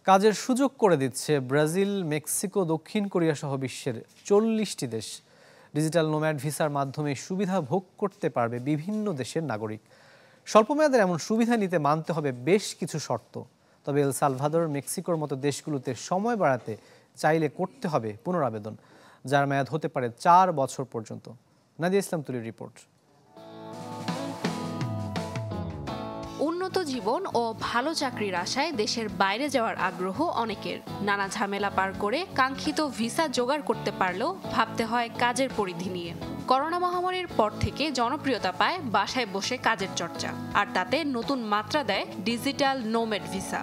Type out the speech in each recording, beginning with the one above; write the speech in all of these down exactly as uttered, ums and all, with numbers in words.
কাজের সুযোগ করে দিচ্ছে ব্রাজিল, মেক্সিকো, দক্ষিণ কোরিয়া সহ বিশ্বের চল্লিশটি দেশ। ডিজিটাল নোম্যাড ভিসার মাধ্যমে সুবিধা ভোগ করতে পারবে বিভিন্ন দেশের নাগরিক। স্বল্পমেয়াদের এমন সুবিধা নিতে মানতে হবে বেশ কিছু শর্ত। তবে এল সালভাদর, মেক্সিকোর মতো দেশগুলোতে সময় বাড়াতে চাইলে করতে হবে পুনরাবেদন, যার মেয়াদ হতে পারে চার বছর পর্যন্ত। নাদিয়া ইসলাম তুলির রিপোর্ট। উন্নত জীবন ও ভালো চাকরির আশায় দেশের বাইরে যাওয়ার আগ্রহ অনেকের। নানা ঝামেলা পার করে কাঙ্ক্ষিত ভিসা জোগাড় করতে পারলেও ভাবতে হয় কাজের পরিধি নিয়ে। করোনা মহামারীর পর থেকে জনপ্রিয়তা পায় বাসায় বসে কাজের চর্চা, আর তাতে নতুন মাত্রা দেয় ডিজিটাল নোম্যাড ভিসা।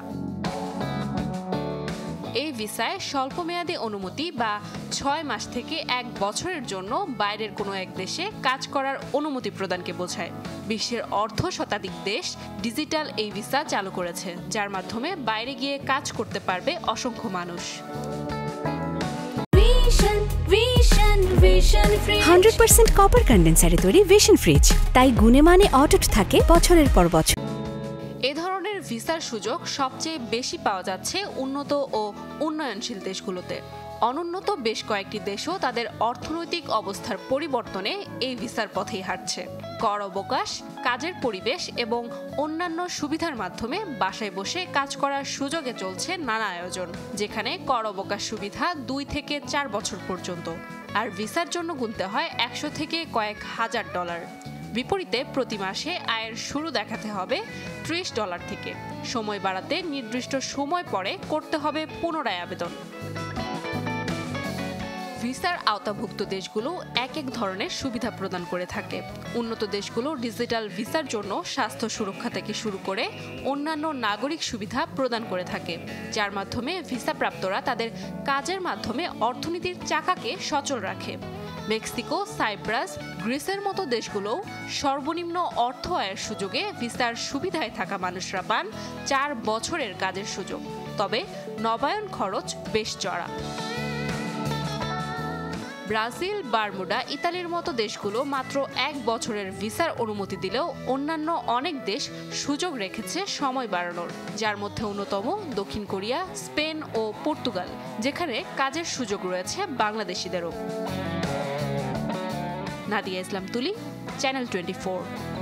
এই ভিসায় স্বল্পমেয়াদী অনুমতি বা ছয় মাস থেকে এক বছরের জন্য বাইরের কোনো এক দেশে কাজ করার অনুমতি প্রদানকে বোঝায়। বিশ্বের অর্ধ শতাধিক দেশ ডিজিটাল এই ভিসা চালু করেছে, যার মাধ্যমে বাইরে গিয়ে কাজ করতে পারবে অসংখ্য মানুষ। হান্ড্রেড পার্সেন্ট কপার কন্ডেন্সারে তৈরি ভিশন ফ্রিজ, তাই গুণে মানে অটুট থাকে বছরের পর বছর। এ ধরনের ভিসার সুযোগ সবচেয়ে বেশি পাওয়া যাচ্ছে উন্নত ও উন্নয়নশীল দেশগুলোতে। অনুন্নত বেশ কয়েকটি দেশও তাদের অর্থনৈতিক অবস্থার পরিবর্তনে এই ভিসার পথেই হাঁটছে। কর অবকাশ, কাজের পরিবেশ এবং অন্যান্য সুবিধার মাধ্যমে বাসায় বসে কাজ করার সুযোগে চলছে নানা আয়োজন, যেখানে কর অবকাশ সুবিধা দুই থেকে চার বছর পর্যন্ত, আর ভিসার জন্য গুনতে হয় একশো থেকে কয়েক হাজার ডলার। বিপরীতে প্রতি মাসে আয়ের শুরু দেখাতে হবে ত্রিশ ডলার থেকে। সময় বাড়াতে নির্দিষ্ট সময় পরে করতে হবে পুনরায় আবেদন। ভিসার আওতাভুক্ত দেশগুলো এক এক ধরনের সুবিধা প্রদান করে থাকে। উন্নত দেশগুলো ডিজিটাল ভিসার জন্য স্বাস্থ্য সুরক্ষা থেকে শুরু করে অন্যান্য নাগরিক সুবিধা প্রদান করে থাকে, যার মাধ্যমে ভিসা প্রাপ্তরা তাদের কাজের মাধ্যমে অর্থনীতির চাকাকে সচল রাখে। মেক্সিকো, সাইপ্রাস, গ্রিসের মতো দেশগুলোও সর্বনিম্ন অর্থ আয়ের সুযোগে ভিসার সুবিধায় থাকা মানুষরা পান চার বছরের কাজের সুযোগ, তবে নবায়ন খরচ বেশ চড়া। ব্রাজিল, বারমুডা, ইতালির মতো দেশগুলো মাত্র এক বছরের ভিসার অনুমতি দিলেও অন্যান্য অনেক দেশ সুযোগ রেখেছে সময় বাড়ানোর, যার মধ্যে অন্যতম দক্ষিণ কোরিয়া, স্পেন ও পর্তুগাল, যেখানে কাজের সুযোগ রয়েছে বাংলাদেশিদেরও। নাদিয়া ইসলাম তুলি, চ্যানেল টোয়েন্টি ফোর।